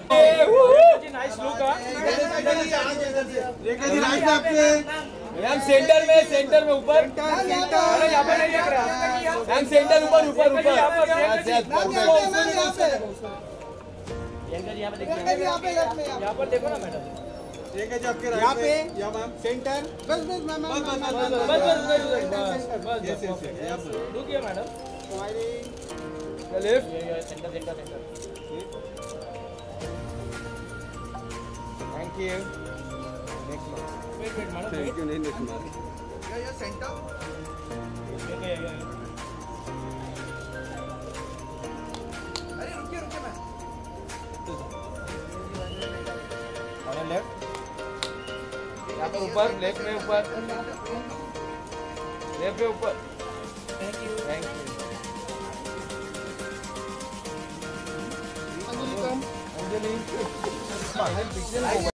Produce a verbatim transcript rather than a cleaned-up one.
ma'am centre में centre में ऊपर यहाँ पर नहीं देख रहा मैम सेंटर ऊपर ऊपर ऊपर यहाँ पर देखो ना मैडम ठीक है आपके यहाँ पे यहाँ मैम सेंटर बस बस मैम बस बस बस बस बस रुकिए madam left centre centre centre thank you next wait wait madam thank you नहीं नेक्स्ट ये ये सेंटर ये ये अरे रुकिए रुकिए मैम और लेफ्ट यहाँ पर ऊपर लेफ्ट में ऊपर लेफ्ट में ऊपर thank you thank you Anjali Anjali